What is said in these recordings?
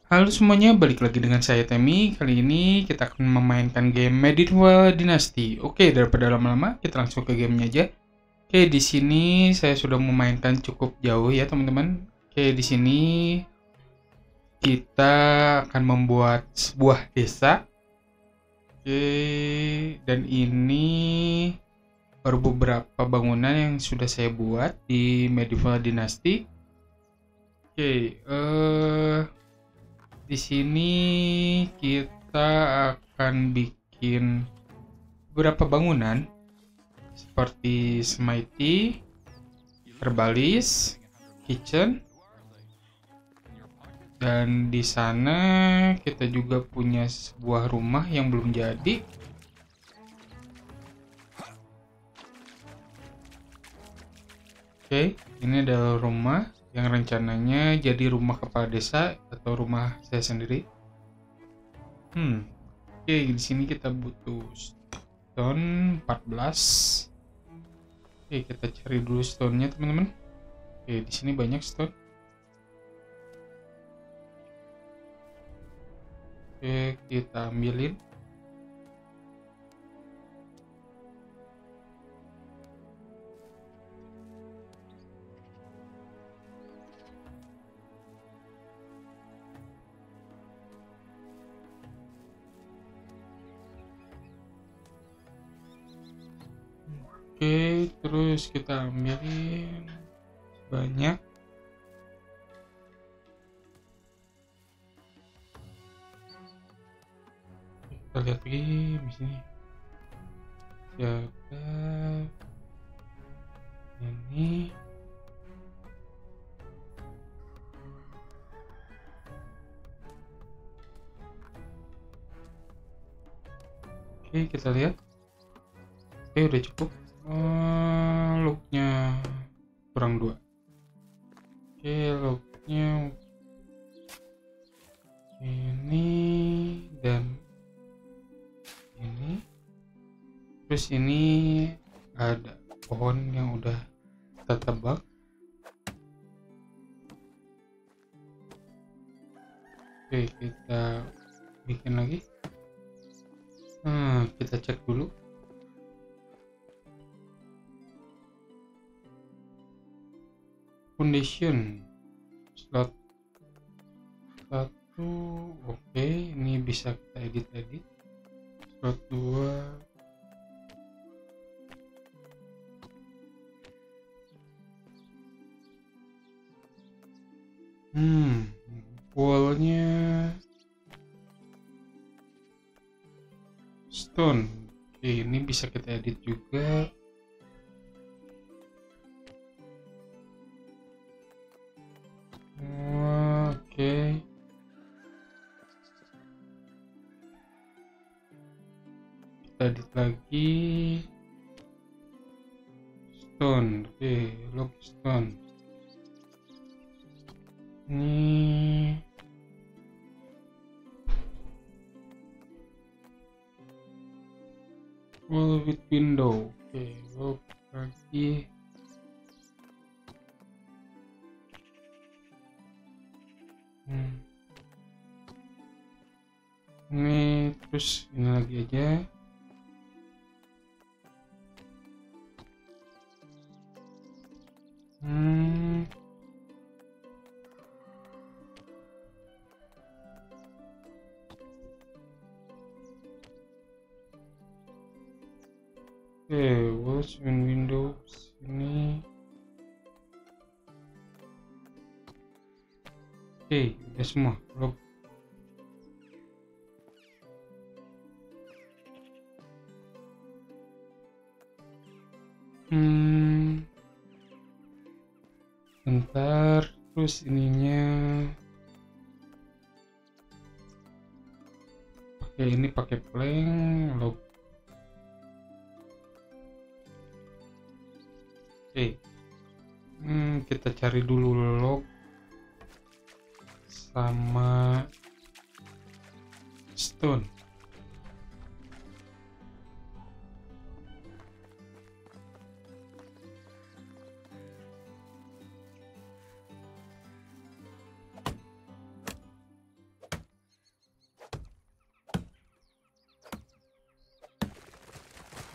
Halo semuanya, balik lagi dengan saya Temi. Kali ini kita akan memainkan game Medieval Dynasty. Oke, daripada lama-lama, kita langsung ke gamenya aja. Oke, di sini saya sudah memainkan cukup jauh ya teman-teman. Oke, di sini kita akan membuat sebuah desa. Oke, dan ini baru beberapa bangunan yang sudah saya buat di Medieval Dynasty. Oke, di sini kita akan bikin beberapa bangunan seperti smithy, herbalis, kitchen, dan di sana kita juga punya sebuah rumah yang belum jadi. Oke, ini adalah rumah yang rencananya jadi rumah kepala desa atau rumah saya sendiri. Oke, di sini kita butuh stone 14. Oke, kita cari dulu stone-nya teman-teman. Oke, di sini banyak stone. Oke, kita ambilin. Oke, terus kita ambilin banyak. Kita lihat lagi di sini. Siapa ini? Oke, kita lihat. Oke, udah cukup. Looknya kurang 2. Oke, looknya ini dan ini. Terus ini ada pohon yang udah kita tebak. Oke, kita bikin lagi. Kita cek dulu. Foundation slot 1. Oke, ini bisa kita edit. Slot 2. Wallnya stone. Oke, ini bisa kita edit juga. Oke. Kita edit lagi. Stone. Oke, lock stone. Ini wall with window. Oke, lock lagi. Ini terus ini lagi aja. Oke, walls and windows ini. Oke, udah semua. Lock. Bentar, terus ininya pakai ini, pakai plank. Lock. Oke. Kita cari dulu log sama stone.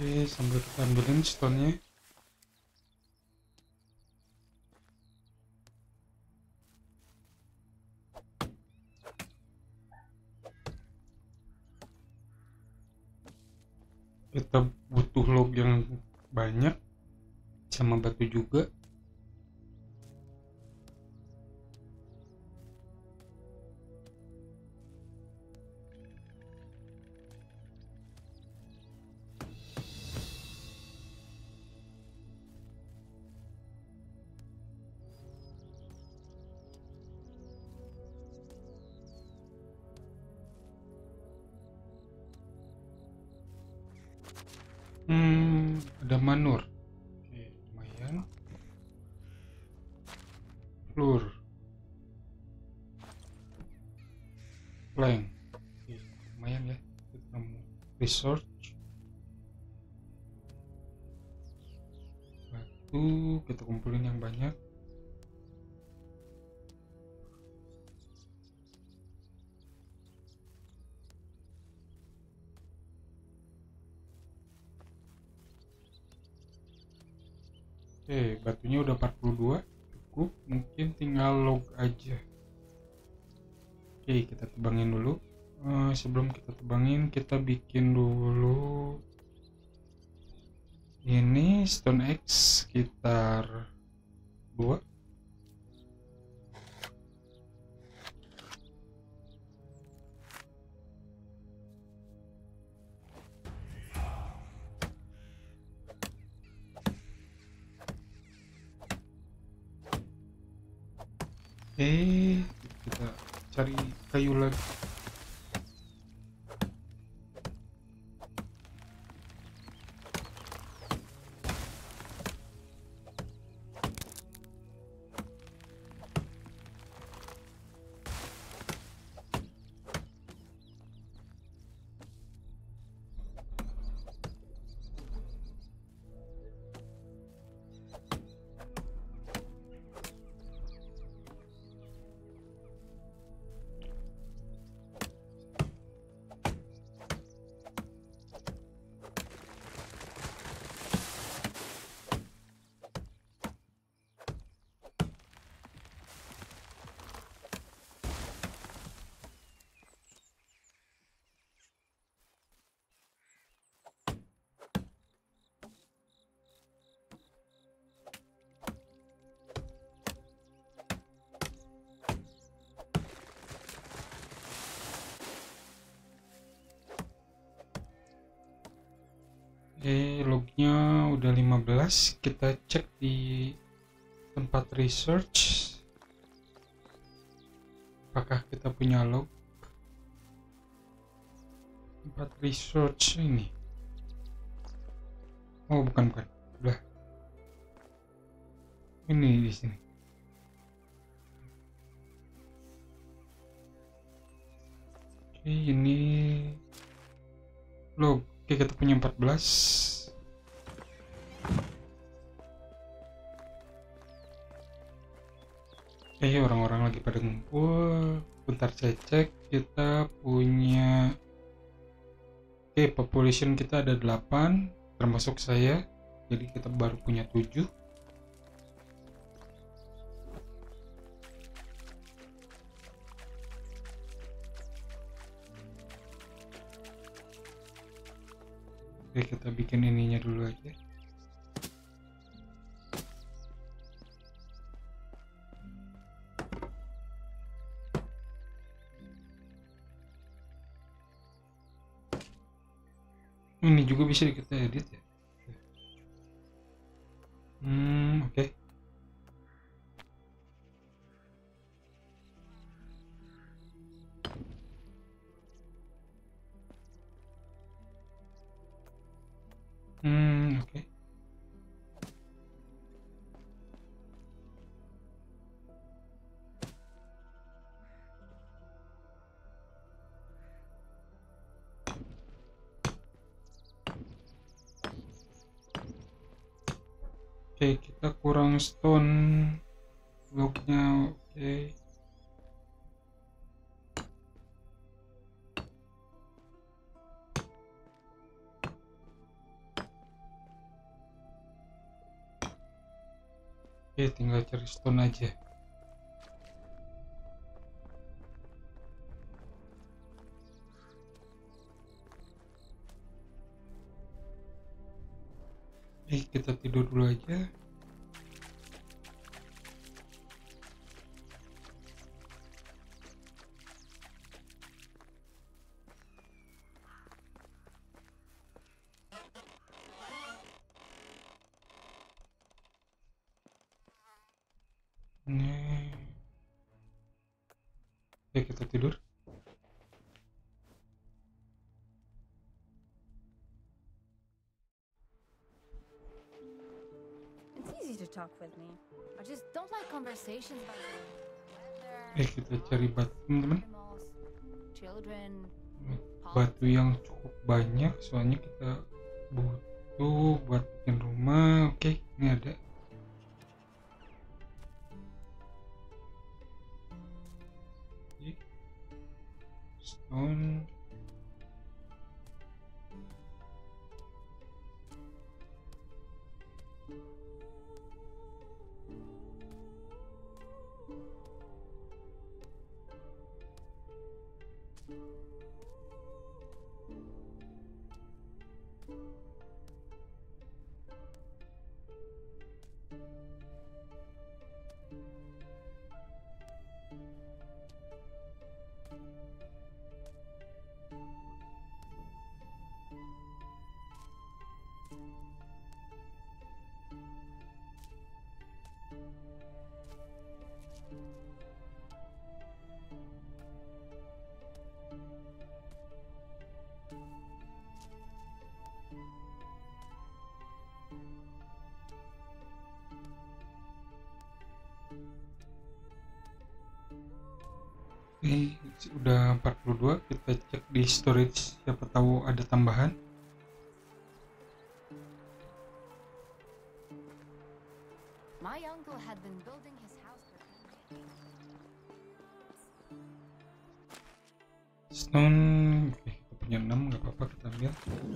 Oke, sambil kita ambilin stone-nya. Kita butuh log yang banyak sama batu juga. Ada manur. Oke, lumayan. Flour, plank. Oke, lumayan ya. Kita nemu research. Batu kita kumpulin yang banyak. Oke, batunya udah 42, cukup, mungkin tinggal log aja. Oke, kita tebangin dulu. Sebelum kita tebangin, kita bikin dulu ini stone axe sekitar 2. Kita cari kayu lagi. Lognya udah 15. Kita cek di tempat research apakah kita punya log. Tempat research ini, oh bukan, udah ini di sini. Oke, ini log. Oke, kita punya 14. Orang-orang lagi pada ngumpul. Bentar saya cek, kita punya population kita ada 8 termasuk saya, jadi kita baru punya 7. Oke, kita bikin ininya dulu aja. Ini juga bisa kita edit ya. Oke. Oke. Oke, kita kurang stone bloknya. Oke. Oke, tinggal cari stone aja. Kita tidur dulu aja. Nih. Kita tidur. It's easy to talk with me. I just don't like conversations about the weather, Kita cari batu, teman-teman. animals, children, Batu yang cukup banyak, soalnya kita butuh buat bikin rumah. Oke, ini ada. Stone. Udah 42, kita cek di storage, siapa tahu ada tambahan. My uncle had been building his house for 10 years. Stone. Kita punya 6, nggak apa-apa, kita ambil.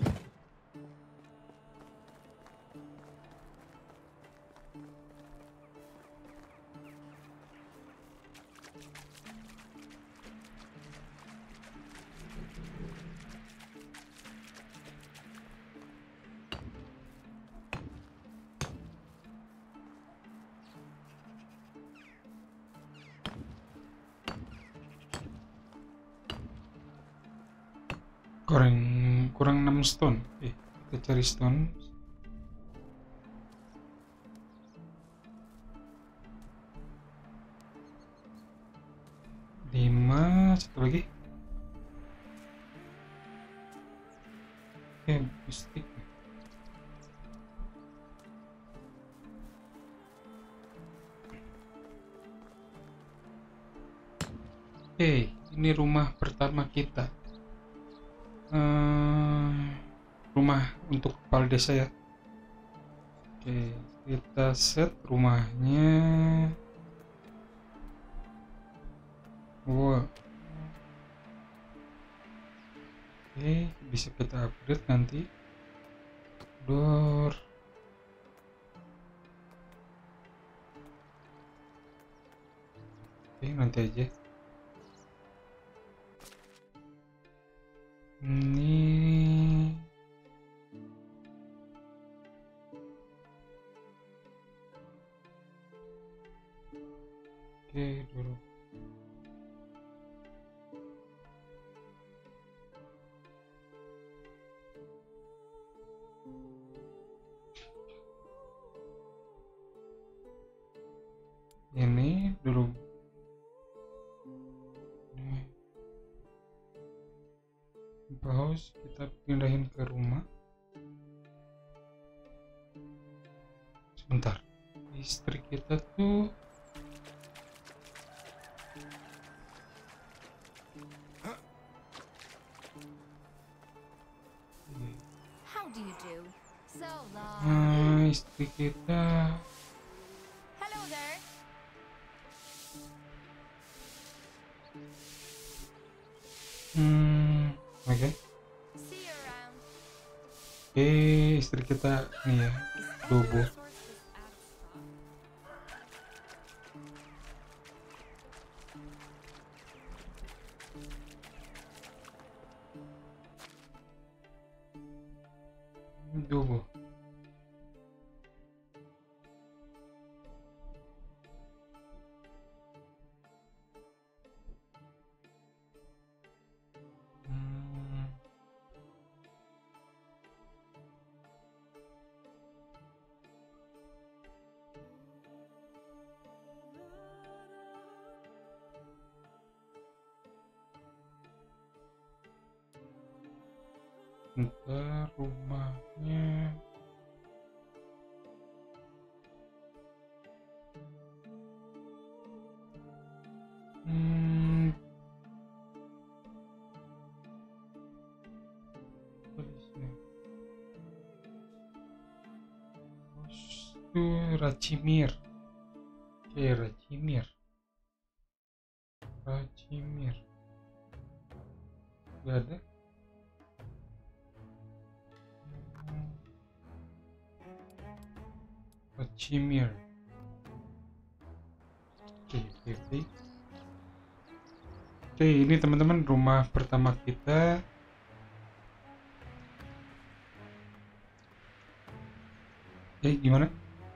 Kurang 6 stone. Kita cari stone. Satu lagi. Mistik. Ini rumah pertama kita. Rumah untuk kepala desa ya. Kita set rumahnya. Wow. Bisa kita upgrade nanti. Door. Nanti aja. Ini dulu. Ini dulu. House kita pindahin ke rumah. Sebentar, istri kita tuh How do you do? So long. Istri kita. Hello there. Oke. See you around. Istri kita nih ya, Dobo. Tunggu. Hmm. Ntar rumahnya. Apa di sini? Itu Racimir. Oke, Racimir. Gak ada. Racimir. Oke. Oke, ini teman-teman rumah pertama kita. Gimana?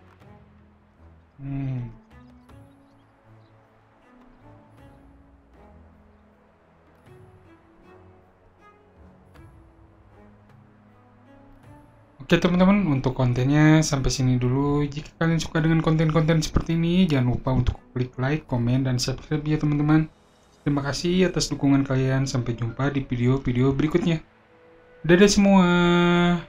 Oke teman-teman, untuk kontennya sampai sini dulu. Jika kalian suka dengan konten-konten seperti ini, jangan lupa untuk klik like, komen, dan subscribe ya teman-teman. Terima kasih atas dukungan kalian. Sampai jumpa di video-video berikutnya. Dadah semua.